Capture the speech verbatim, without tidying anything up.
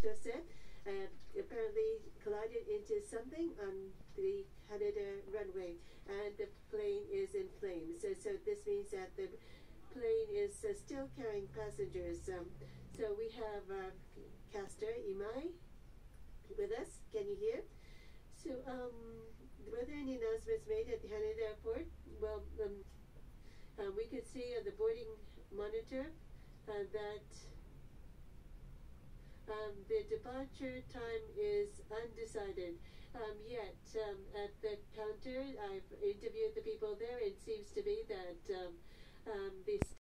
Chitose uh, apparently collided into something on the Haneda runway, and the plane is in flames. So, so this means that the plane is uh, still carrying passengers. Um, so we have uh, Caster Imai with us. Can you hear? So, um, were there any announcements made at the Haneda airport? Well, um, uh, we could see on the boarding monitor uh, that um, the departure time is undecided. Um, yet, um, at the counter, I've interviewed the people there. It seems to be that um, um, the